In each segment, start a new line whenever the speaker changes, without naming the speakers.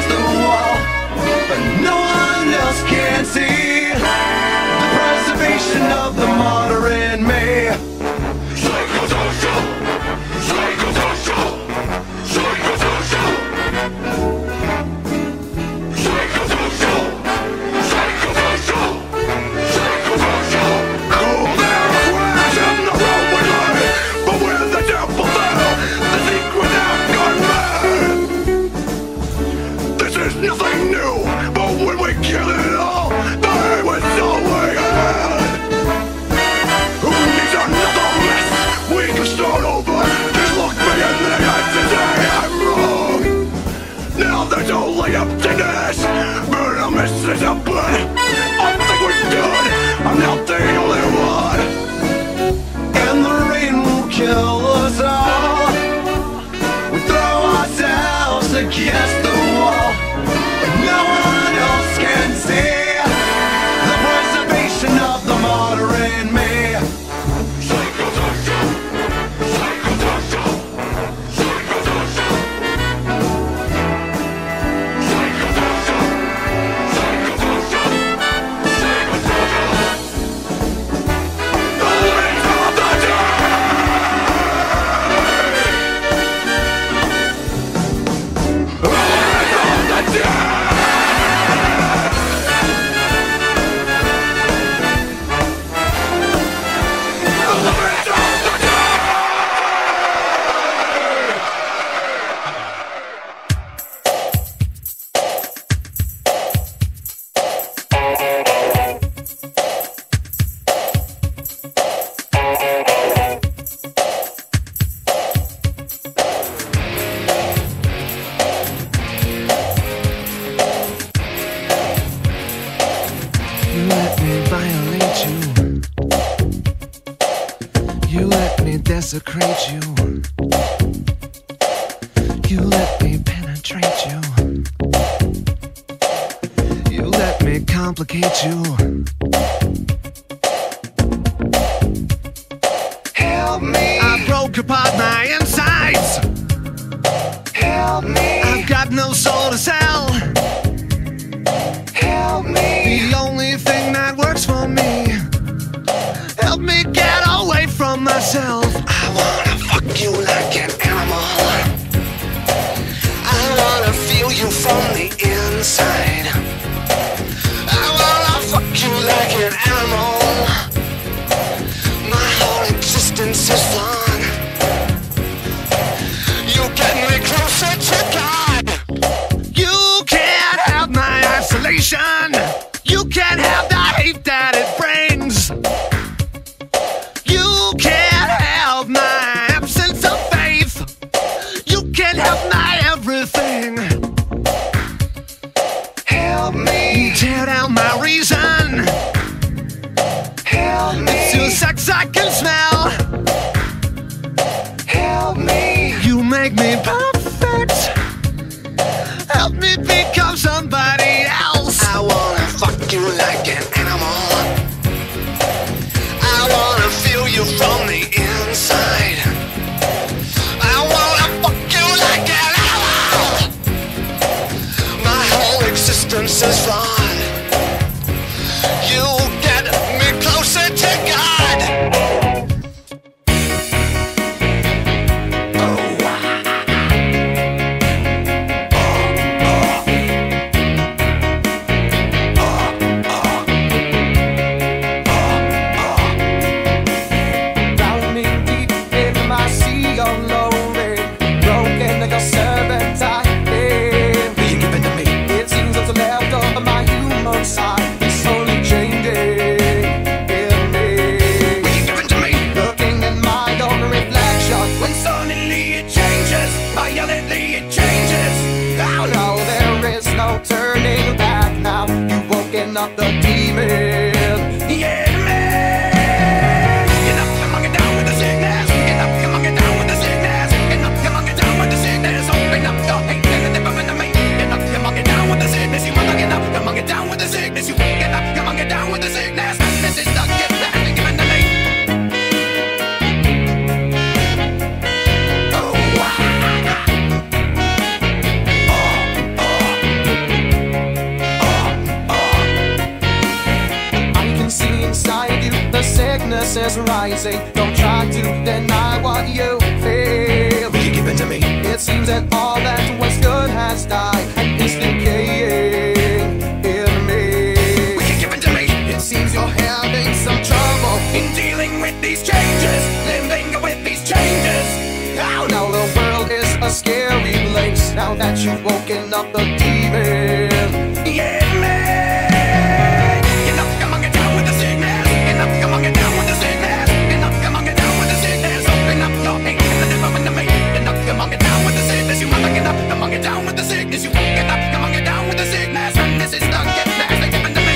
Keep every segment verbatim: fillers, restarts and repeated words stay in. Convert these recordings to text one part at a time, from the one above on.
against the wall, but no one else can see the preservation of the martyr in me. Psychosocial, psychosocial, psychosocial, psychosocial, psychosocial, psychosocial. Cool there crash in the road we lay, but when the temple fell, the secret have gone mad. This is nothing new, but when we kill it all, the aim is all we had. Who needs another mess? We can start over. Just look me in the eye to say I'm wrong. Now there's only emptiness, but I'm missing a blood. I think we're done. I'm not the only one. And the rain will kill us all. We throw ourselves against the wall, but no one else can see the preservation of the martyr in me. Psychosocial, psychosocial, psychosocial, psychosocial, psychosocial, psychosocial. The winds of the day. The winds of the day.
You let me violate you. You let me desecrate you. You let me penetrate you. You let me complicate you.
Help me,
I broke apart my insides.
help me,
I've got no soul to sell.
help me.
The only thing that works for me. Help me get away from myself. I wanna fuck you like an animal. I wanna feel you from the inside. I wanna fuck you like an animal. My whole existence is flawed. You get me closer to God. You can't have my isolation. You can't have the hate that it brings. You can't have my absence of faith. You can't have my everything.
Help me,
Tear down my reason.
help me,
It's your sex I can smell.
help me,
You make me perfect. Help me become somebody else. I wanna fuck you like an animal. I wanna feel you from the inside. I wanna fuck you like an animal. My whole existence is flawed. You get me closer to God.
Drowning deep in my sea of lonely, broken like a servant I am. Will you give it to me? It seems what's left of my human side is slowly changing in me.
Will you give it to me?
Looking at my own reflection, when suddenly it changes, violently it changes. Oh no, there is no turning back now. You've woken up the demon. Yeah, man. Get up, come on, get down with the sickness. Get up, come on, get down with the sickness. Get up, come on, get down with the sickness. Open up the hate, and the devil in the mate. Get up, come on, get down with the sickness. You wanna get up, come on, get down with the sickness. You get up, come on, get down with the sickness. This is the gift that I've been given to me. Oh, wow. Oh, oh. voices rising. Don't try to deny what you feel.
Will you give in to me?
It seems that all that was good has died and is decaying in me.
Will you give in to me?
It seems you're having some trouble
In dealing with these changes, living with these changes.
now. Now the world is a scary place now that you've woken up the demon.
Yeah, man. Get up, come on, get down with the sickness. Get up, come on, get down with the sickness. Get up, come on, get down with the sickness. Open up your hate and the devil in the me. Get up, come on, get down with the sickness. You mother, get up, come on, get down with the sickness. You won't get up, come on, get down with the sickness. And this is the get back, they give it to me.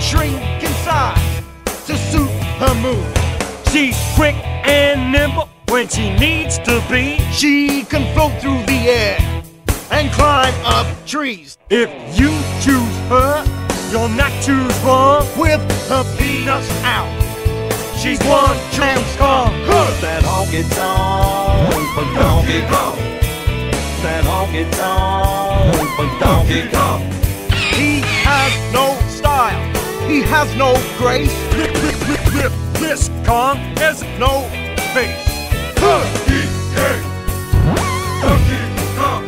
She's quick and nimble, when she needs to be.
She can float through the air and climb up trees.
If you choose her, you'll not choose wrong.
With her peanuts out,
She's one trans car.
That honky tonk for Donkey Kong. That honky tonk for Donkey Kong.
he has no style, he has no grace.
This Kong has no face.
Donkey Kong. Donkey Kong.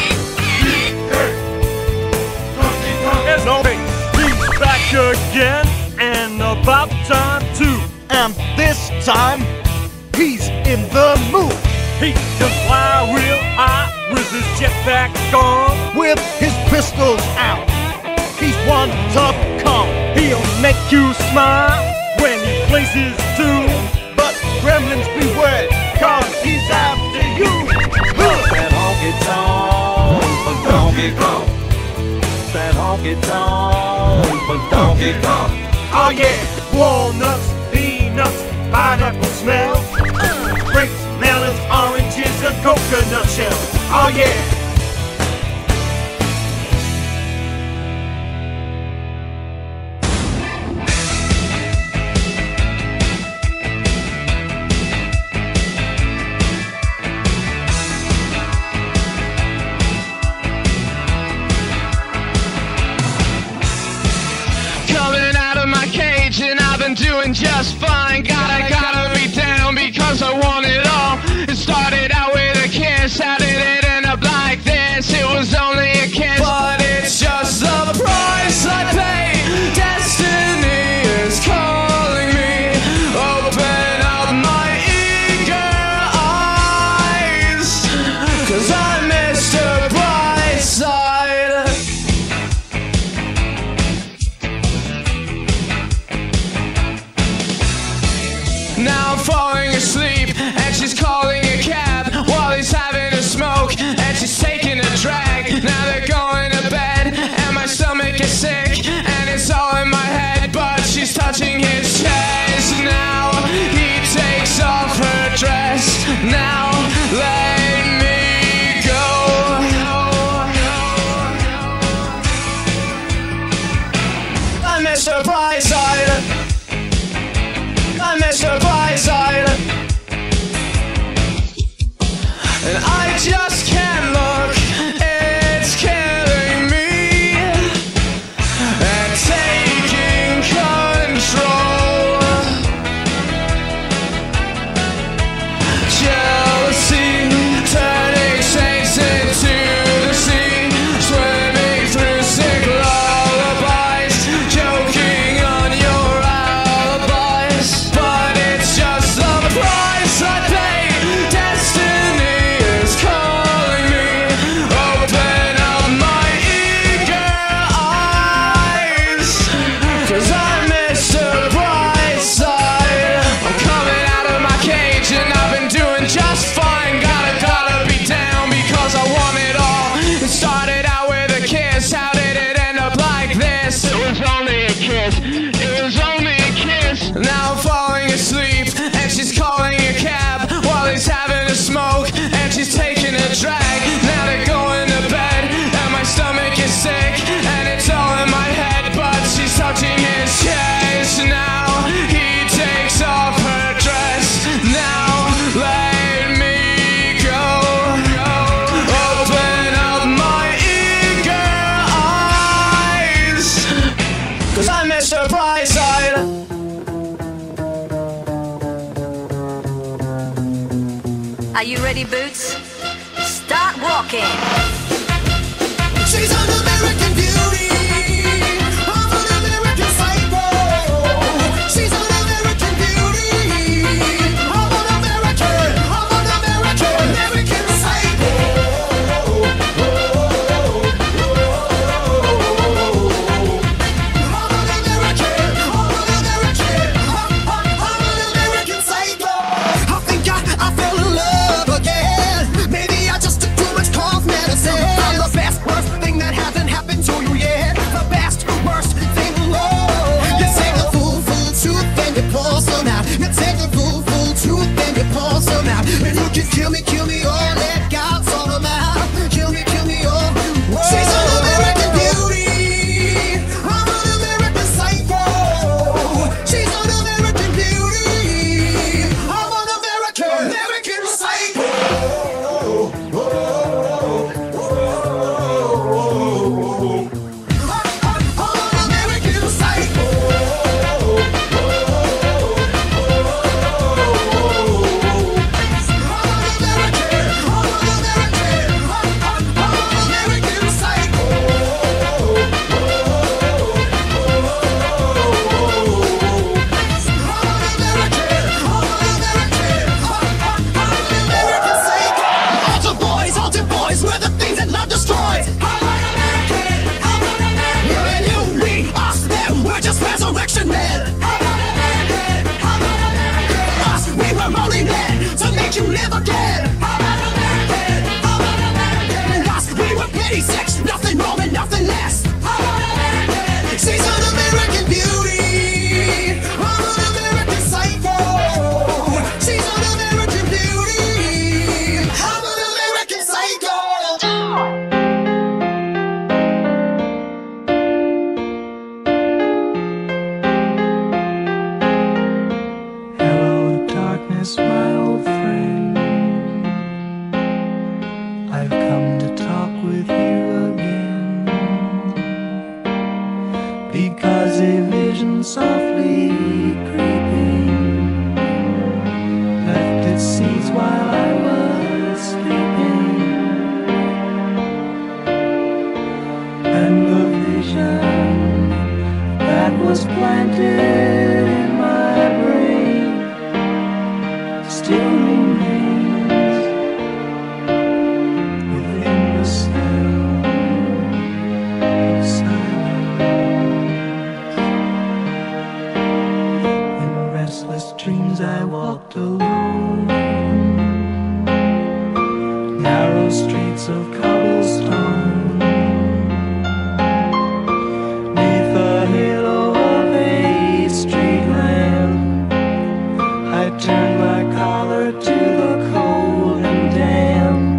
Donkey Kong.
Has no face. He's back again, and about time too.
And this time, he's in the mood.
He can fly real high with his jetpack on.
With his pistols out, he's one tough Kong.
He'll make you smile when he plays his tune.
But gremlins beware, cause he's after you.
That honky tonk for Donkey Kong. That honky tonk for Donkey Kong.
Oh yeah, walnuts, peanuts, pineapple smell, grapes, melons, oranges, and coconut shells. Oh yeah.
Coming out of my cage and I've been doing just fine. Gotta, gotta be down because I want it all. It started out with a kiss, how did it end up like this? It was only a kiss, but it's just the price I pay. Destiny is calling me. Open up my eager eyes, cause I'm Mister Brightside. Now I'm falling asleep, and she's calling a cab while he's having a smoke, and she's taking a drag. Now they're going to bed, and my stomach is sick, and it's all in my head, but she's touching his chest. Now he takes off her dress. Now let me go. I'm Mister Brightside. I'm Mister Brightside, and I just can't look, it's killing me, and taking control. Jealousy turning saints into the sea, swimming through sick lullabies, joking on your alibis. But it's just the price I pay. Destiny is calling me. Open up my eager eyes, cause I'm Mister Brightside. I'm coming out of my cage and I've been doing just fine. Gotta, gotta be down because I want it all. It started out with a kiss, how did it end up like this? It was only a kiss, it was only a kiss. Now I'm falling asleep, and she's calling a cab while he's having a smoke, and she's taking a drag. Now they're going to bed, and my stomach is sick, and it's all in my head, but she's touching his chest. Now he takes off her dress. Now let me go. Open up my eager eyes, cause I'm Mister Brightside.
Are you ready, Boots? Start walking.
She's an American beauty. I'm an American psycho. She's an American beauty. I'm an American. I'm an American. American psycho. I'm an American. I'm an American. I'm, I'm, I'm an American psycho. I think I, I fell in love again. Maybe I just took too much cough medicine. I'm the best, worst thing that happened
times I walked alone, narrow streets of cobblestone, neath the halo of a street lamp. I turned my collar to the cold and damp.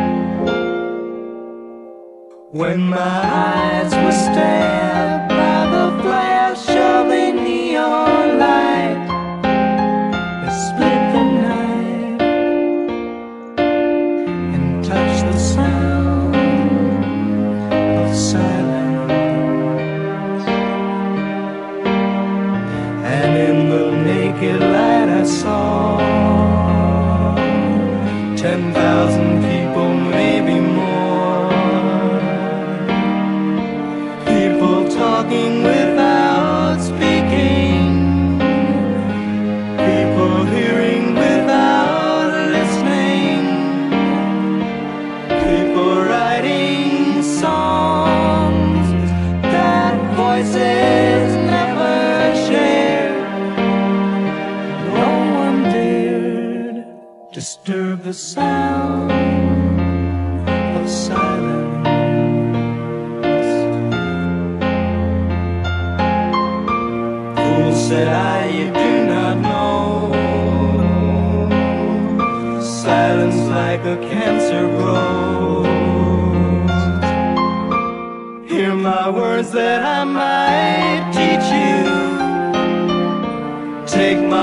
When my eyes were stabbed by the flash of a neon light, it split the night and touched the sound of silence. And in the naked light I saw ten thousand people, maybe more. Talking without speaking, people hearing without listening, people writing songs that voices never share. No one dared disturb the sound of silence. Said I, you do not know, silence like a cancer grows. Hear my words that I might teach you, take my